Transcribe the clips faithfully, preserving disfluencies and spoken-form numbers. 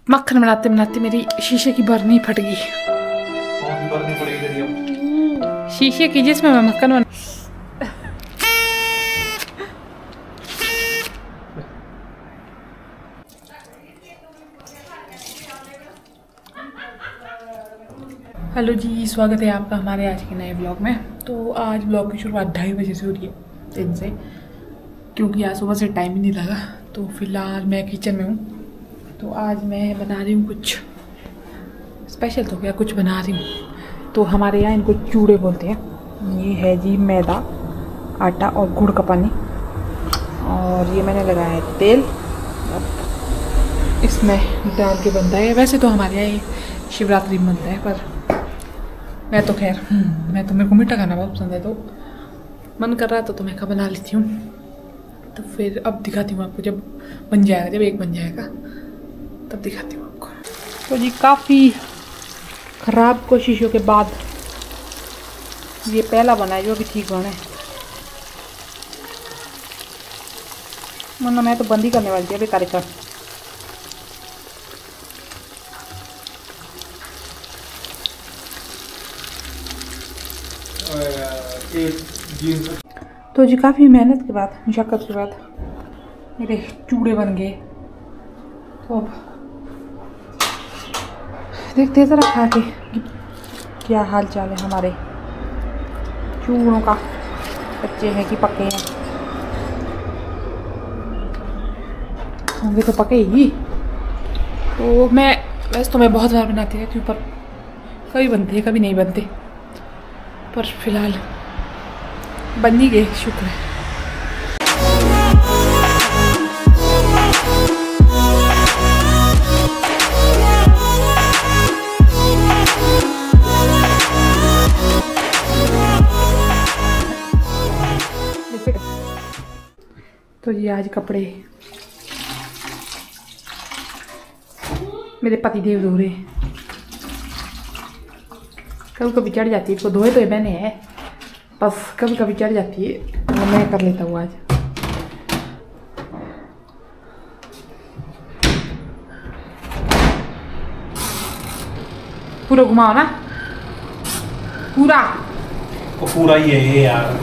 मक्खन बनाते बनाते मेरी शीशे की बर्नी फट गई। बर्नी पड़ेगी शीशे की जिसमें मैं मक्खन बना। हेलो जी, स्वागत है आपका हमारे आज के नए ब्लॉग में। तो आज ब्लॉग की शुरुआत ढाई बजे से हो रही है दिन से, क्योंकि आज सुबह से टाइम ही नहीं लगा। तो फिलहाल मैं किचन में हूँ। तो आज मैं बना रही हूँ कुछ स्पेशल, तो क्या कुछ बना रही हूँ। तो हमारे यहाँ इनको चूड़े बोलते हैं। ये है जी मैदा, आटा और गुड़ का पानी, और ये मैंने लगाया है तेल। इसमें डाल के बनता है। वैसे तो हमारे यहाँ ये शिवरात्रि में बनता है, पर मैं तो खैर मैं तो मेरे को मीठा खाना बहुत पसंद है, तो मन कर रहा था तो मैं का बना लेती हूँ। तो फिर अब दिखाती हूँ आपको, जब बन जाएगा, जब एक बन जाएगा तब दिखाती हूँ आपको। तो जी काफ़ी ख़राब कोशिशों के बाद ये पहला बना है जो कि ठीक बना है, वरना मैं तो बंद ही करने वाली थी अभी कार्यक्रम। तो जी काफ़ी मेहनत के बाद, मुशक्क़त के बाद मेरे चूड़े बन गए। तो अब देखते ज़रा खा के क्या हाल चाल है हमारे चूड़ों का, कच्चे हैं कि पके हैं। होंगे तो पके ही। तो मैं वैसे तो मैं बहुत बार बनाती रहती हूँ, पर कभी बनते कभी नहीं बनते, पर फिलहाल बन ही गए, शुक्र है। तो ये आज कपड़े मेरे पति देव धो रहे हैं। कभी कभी चढ़ जाती है, इसको धोए तो मैंने है, बस कभी कभी चढ़ जाती है, तो मैं कर लेता हूँ आज। पूरा घुमाओ ना, पूरा तो पूरा ही है यार।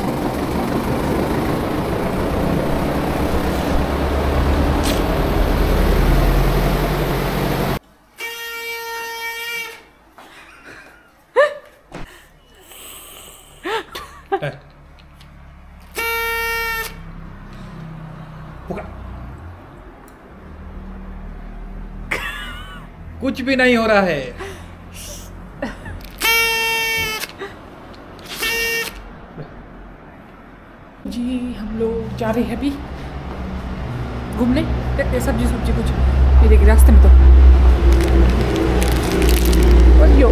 कुछ भी नहीं हो रहा है। जी हम लोग जा रहे हैं अभी घूमने, देखते सब्जी सब्जी कुछ ये देखिए रास्ते में। तो यो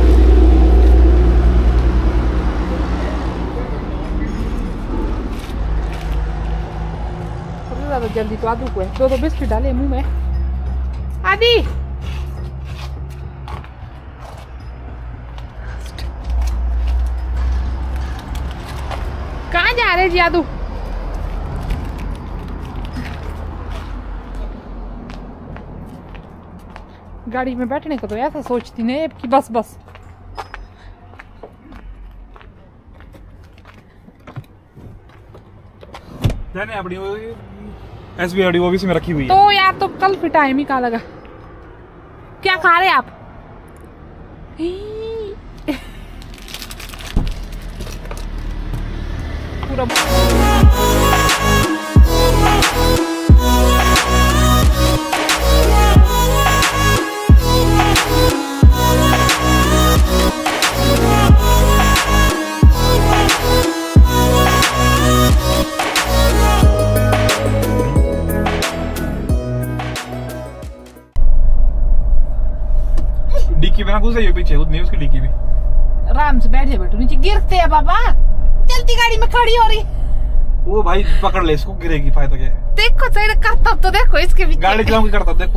सबसे ज्यादा जल्दी तो आदू को है। दो दो बिस्किट डाले मुंह में। आदि कहाँ जा रहे जी आदू? गाड़ी में बैठने को तो ऐसा सोचती नहीं कि बस बस। जाने अपनी वो एसबीआई वो भी इसमें रखी हुई है। तो यार तो कल फिर टाइम ही कहाँ लगा। क्या खा रहे आप? पूरा डिक्की में ना घुस जाइए पीछे, उतनी उसकी डिक्की भी। आराम से बैठ जाए, बैठो नीचे गिरते हैं बाबा। चलती गाड़ी में खड़ी हो रही। वो भाई पकड़ ले इसको, गिरेगी, फायदा क्या है। देखो सही करता तो देखो इसके पीछे गाड़ी चलाऊंगी करता देखो।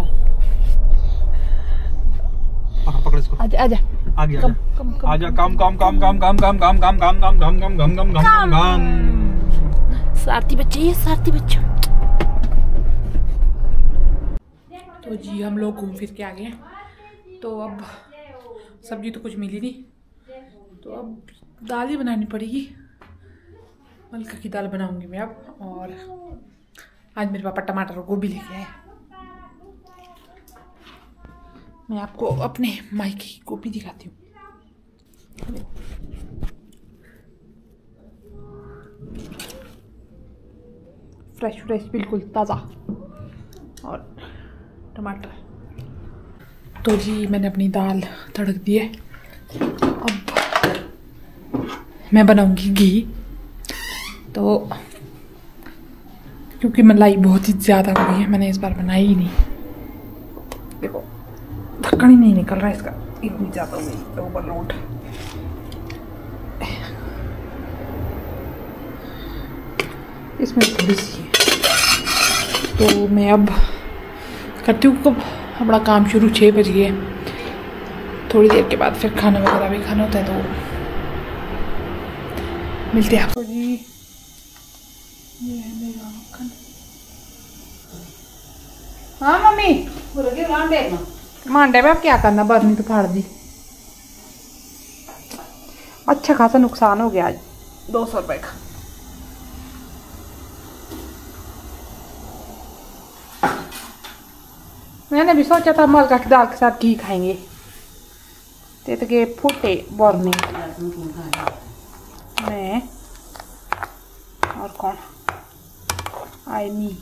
पकड़ इसको। आजा आजा आगे आजा आजा काम काम काम काम काम काम काम काम काम काम काम काम काम काम काम काम। सारथी बच्चे, ये सारथी बच्चा। तो तो जी हम लोग घूम फिर के आ गए हैं। तो अब सब्जी तो कुछ मिली नहीं, तो अब दाल ही बनानी पड़ेगी। मलका की दाल बनाऊंगी मैं अब। और आज मेरे पापा टमाटर और गोभी लेके आए। मैं आपको अपने मायके की गोभी दिखाती हूँ। फ्रेश फ्रेश बिल्कुल ताज़ा। और टमाटर। तो जी मैंने अपनी दाल तड़क दी है। अब मैं बनाऊंगी घी। तो क्योंकि मलाई बहुत ही ज़्यादा हो गई है, मैंने इस बार बनाई ही नहीं। देखो ढक्कन ही नहीं निकल रहा है इसका, इतनी ज़्यादा हो गई ओवरलोड। इसमें थोड़ी सी है। तो मैं अब करती हूँ कब अपना काम शुरू। छः बज गए, थोड़ी देर के बाद फिर खाना वगैरह भी खाना होता है, तो मिलते हैं आपको जी। ये है मेरा मक्खन। हाँ मम्मी मांडे में अब क्या करना, बरनी तो फाड़ दी। अच्छा खासा नुकसान हो गया आज, दो सौ रुपए का। मैंने भी सोचा था मलका की दाल के साथ घी खाएंगे, ते तो के फूटे बरनी। मैं और कौन आई नहीं।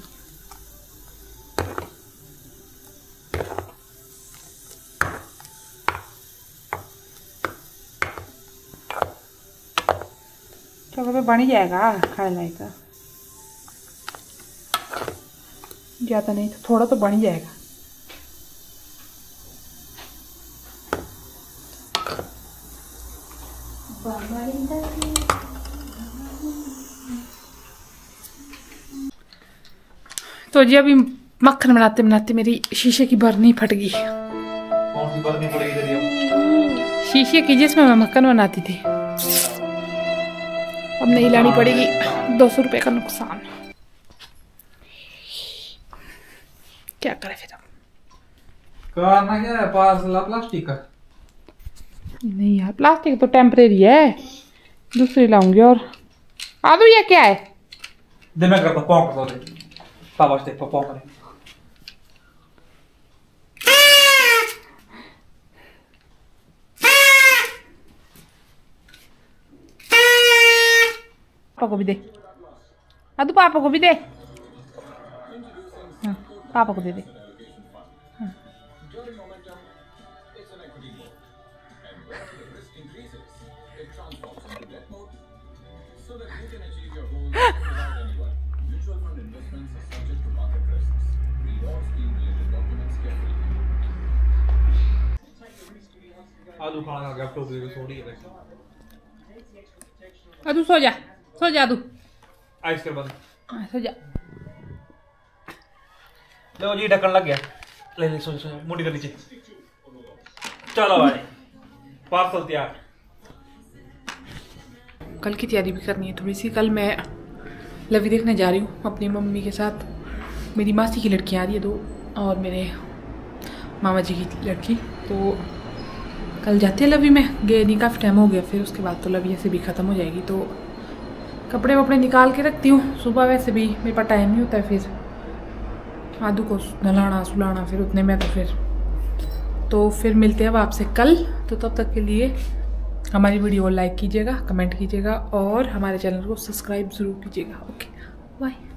चलो तो बन ही जाएगा खाने लायक। ज़्यादा नहीं तो थोड़ा तो बन ही जाएगा। तो जी अभी मक्खन बनाते बनाते मेरी शीशे की बरनी फट गई। कौन सी बरनी पड़ेगी तेरी? शीशे की जिसमें मैं मक्खन बनाती थी। अब नहीं लानी पड़ेगी, दो सौ रुपये का नुकसान। क्या करें फिर अब? करना क्या है, पार्सल प्लास्टिक का? नहीं यार प्लास्टिक तो टेम्परेरी है, दूसरी लाऊंगी। और आलू ये क्या है? दे मैं करता पॉक तो दे पापा से पॉक करे। पापा को भी दे। आदू पापा को भी दे। हाँ, पापा को दे दे। हाँ। आलू खाना का गैप टोकरी में सोडी है। आदू सो जा, सो जा आदू। आइस कर बंद। हाँ, सो जा। लो जी ढक्कन लग गया। ले ले सो सो मुंडी के नीचे। चलो भाई पार्सल तैयार। कल की तैयारी भी करनी है थोड़ी सी। कल मैं लवी देखने जा रही हूँ अपनी मम्मी के साथ। मेरी मासी की लड़की आ रही है दो, और मेरे मामा जी की लड़की। तो कल जाती है लवी में। गए नहीं काफ़ी टाइम हो गया, फिर उसके बाद तो लवी ऐसे भी ख़त्म हो जाएगी। तो कपड़े वपड़े निकाल के रखती हूँ। सुबह वैसे भी मेरे पास टाइम नहीं होता है, फिर आदू को नहलाना सुलाना, फिर उतने में तो फिर तो फिर मिलते हैं अब आपसे कल। तो तब तक के लिए हमारी वीडियो को लाइक कीजिएगा, कमेंट कीजिएगा और हमारे चैनल को सब्सक्राइब ज़रूर कीजिएगा। Okay bye.